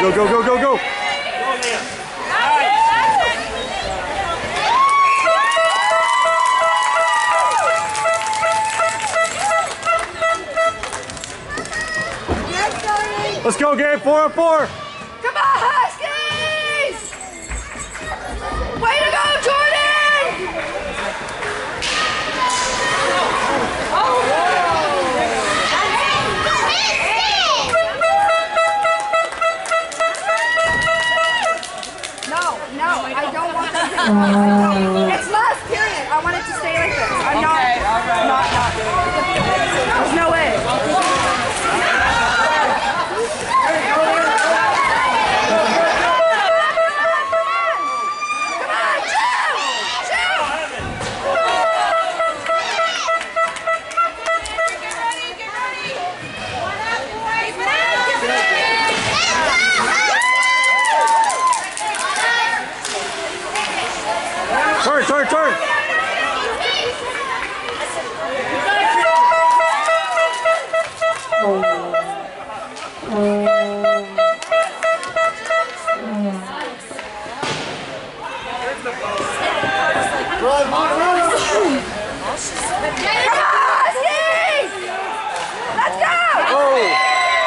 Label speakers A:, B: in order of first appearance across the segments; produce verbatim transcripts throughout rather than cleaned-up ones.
A: Go, go, go, go, go. Let's go, Gabe. Four on four.
B: Come on, Huskies! Way to go, Jordan! Oh, no, no, I don't want that to It's last period. I want it to stay like this. I'm not, okay, right. not, not. There's no way.
A: Turn, turn, turn! Run, run, run!
B: Come on, Steve! Let's go!
A: Oh!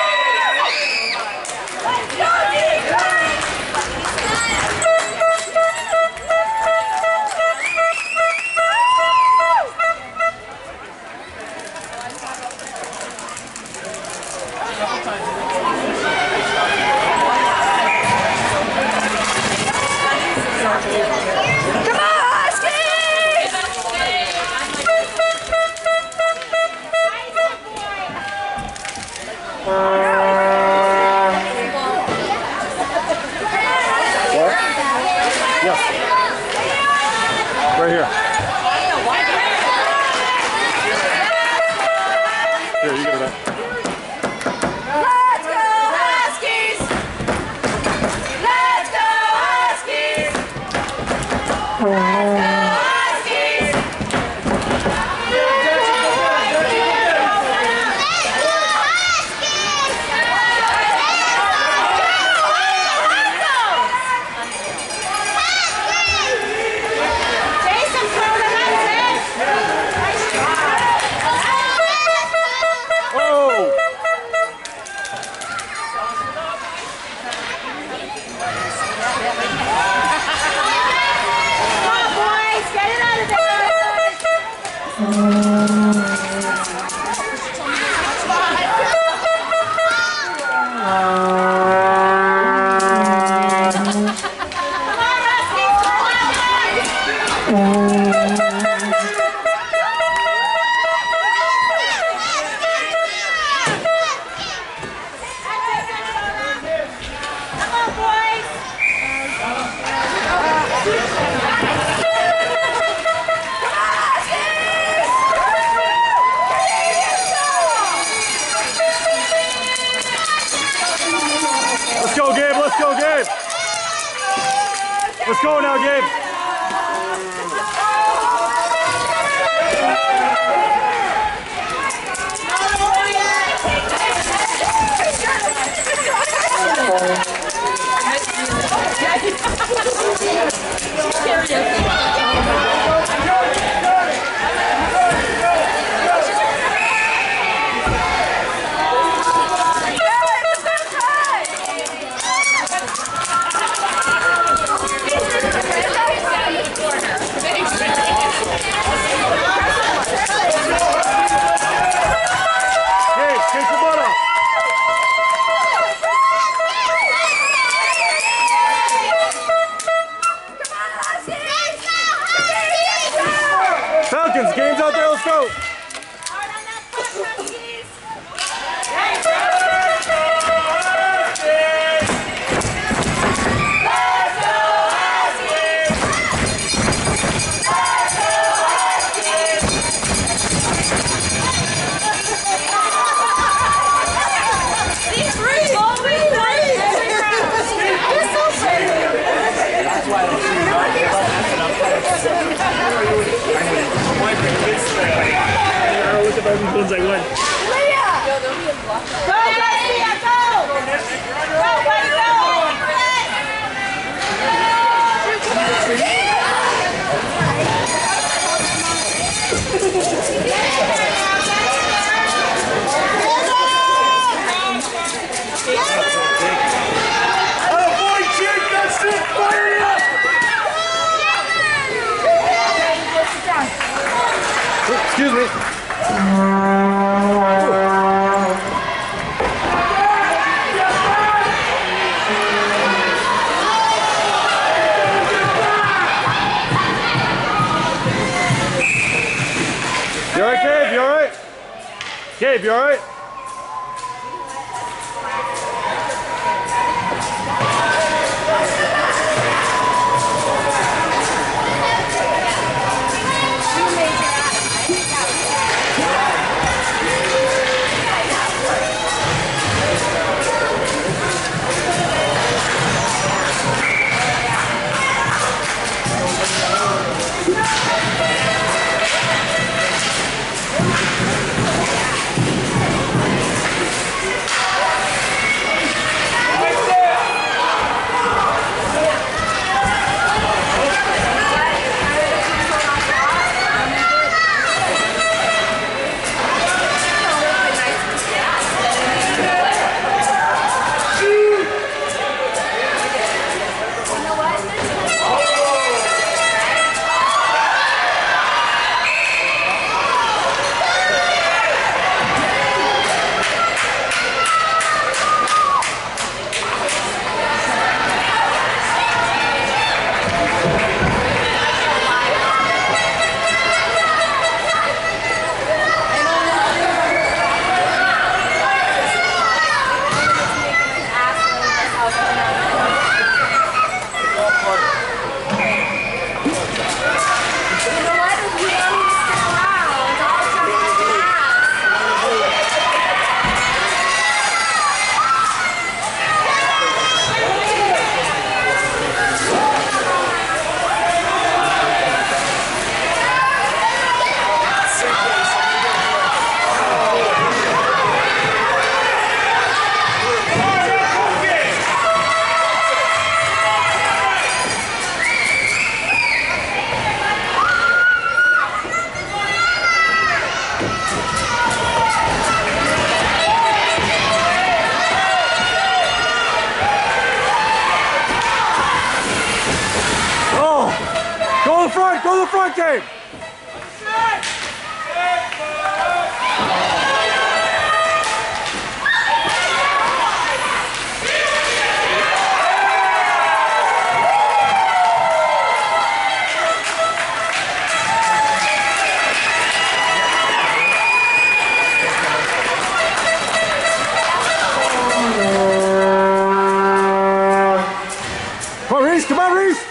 A: Right here. Here, you get it up.
B: Let's go, Huskies! Let's go, Huskies! Let's go, Huskies!
A: Let's go, Gabe. Let's go, Gabe. Let's go now, Gabe. Falcons, game's out there, let's go! One's like one.
B: Leah! Go, Leah! Go, Leah! Go! Go, go, go!
A: Gabe, you alright? Go to the front! Go to the front, Gabe! Come on, Reese! Come on, Reese!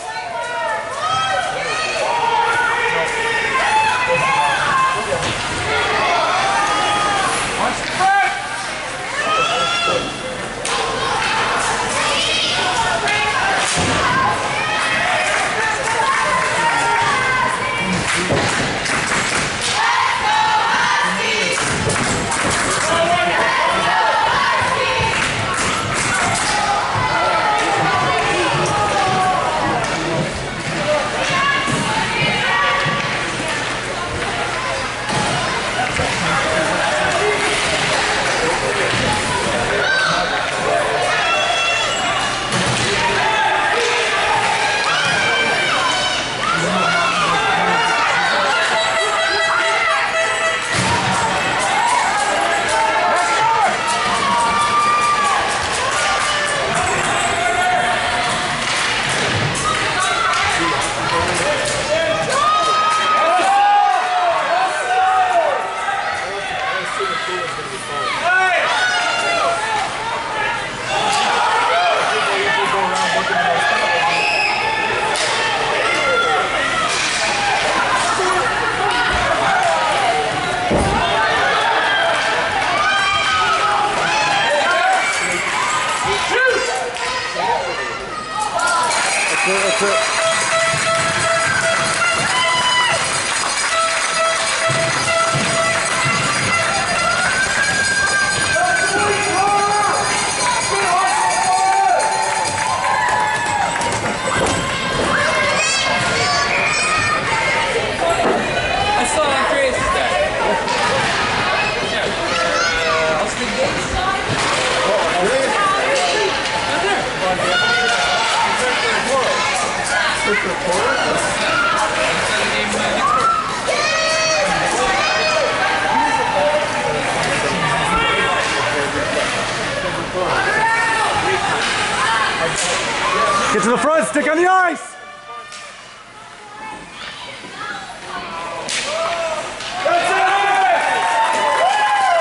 A: That's it. Get to the front, stick on the ice! That's it!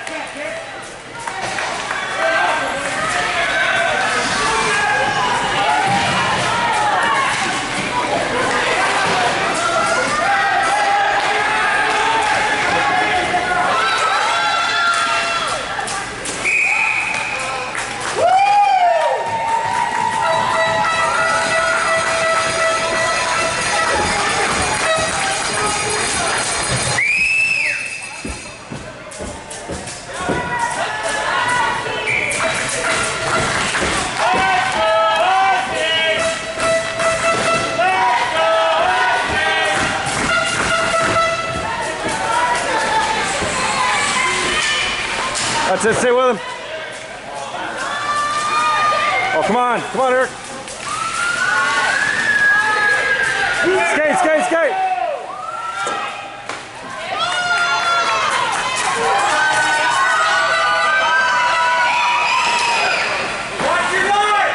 A: That's it, stay with him. Oh, come on, come on, Eric. Skate, skate, skate.
C: Watch your line!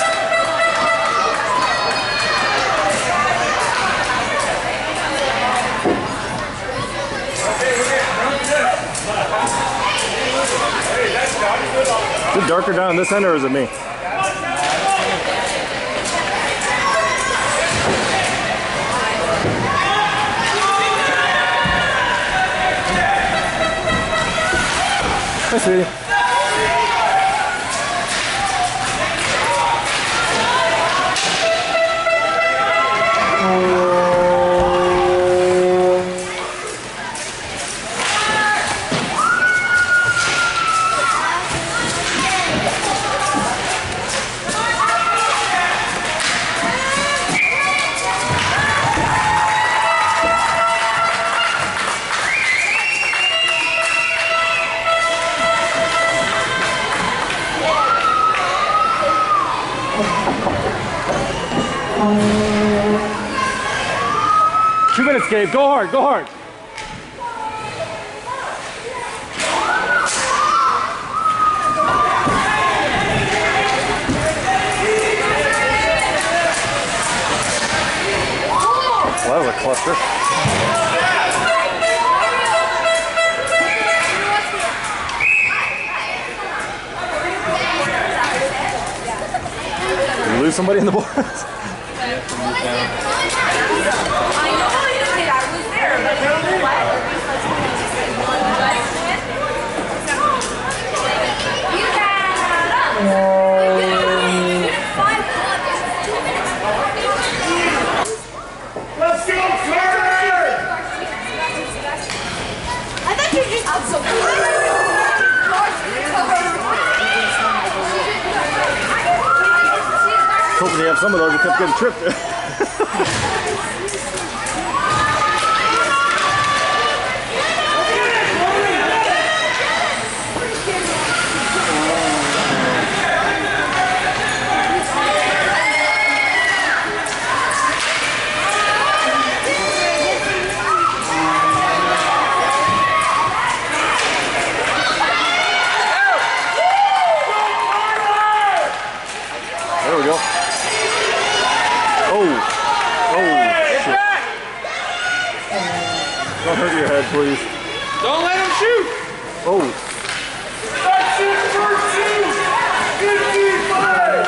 A: Is it darker down this end or is it me? Hi, sweetie. Two minutes, Gabe. Go hard, go hard. Well, that was a cluster. Did you lose somebody in the boards?
B: I know I did. I was there, but I don't know what. You can. Five minutes.
C: Let's go, Carter!
B: I thought you just out so
A: Hoping you have some of those. You kept getting tripped. There we go. Oh. Oh, shit. Don't hurt your head, please.
C: Don't let him shoot!
A: Oh.
C: That's it, first shoot! fifty-five!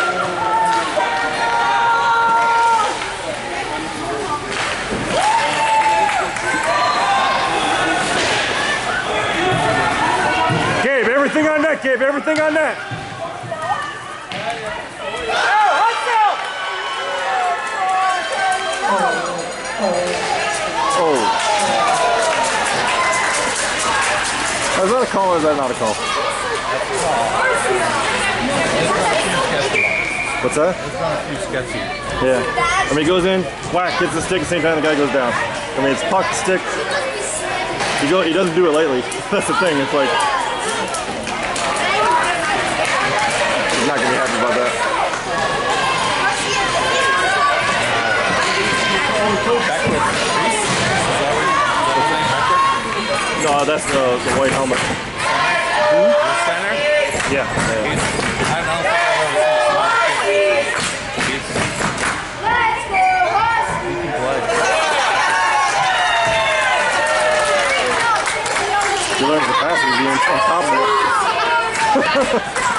A: Gabe, everything on net, Gabe, everything on net. Oh. Is that a call or is that not a call? What's that?
D: It's not too sketchy.
A: Yeah. I mean, he goes in, whack, hits the stick at the same time the guy goes down. I mean, it's puck, stick. He, go, he doesn't do it lately. That's the thing. It's like... He's not going to be happy about that. No, that's the, the white helmet.
D: Hmm? Center?
A: Yeah. yeah.
D: He's, I don't know if I've ever seen He's,
B: Let's go, Husk!
D: he can play.
A: He learns the passing being on top of it.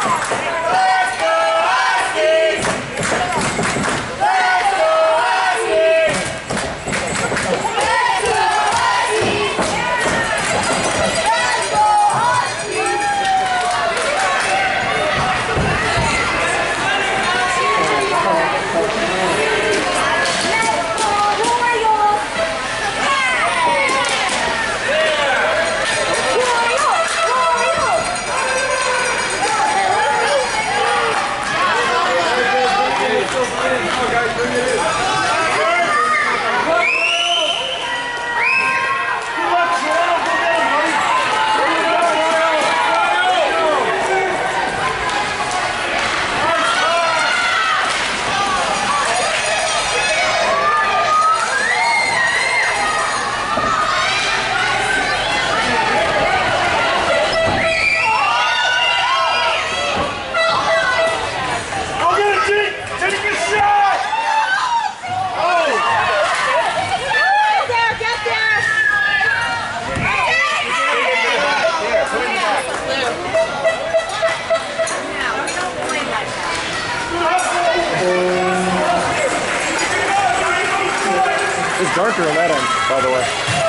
A: It's darker on that end, by the way.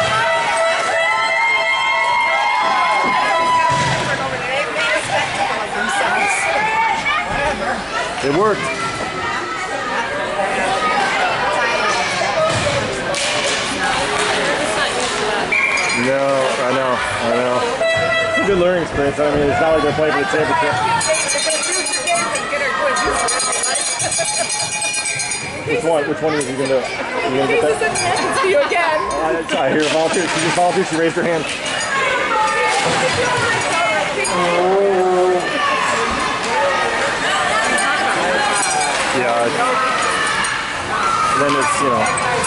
A: It worked. No, I know, I know. It's a good learning experience. I mean, it's not like they're playing for the championship. Which one? Which one is you gonna do? You gonna get that?
B: See you again.
A: I, I hear a volunteer. She just volunteered. She raised her hand. Yeah. And then it's, you know.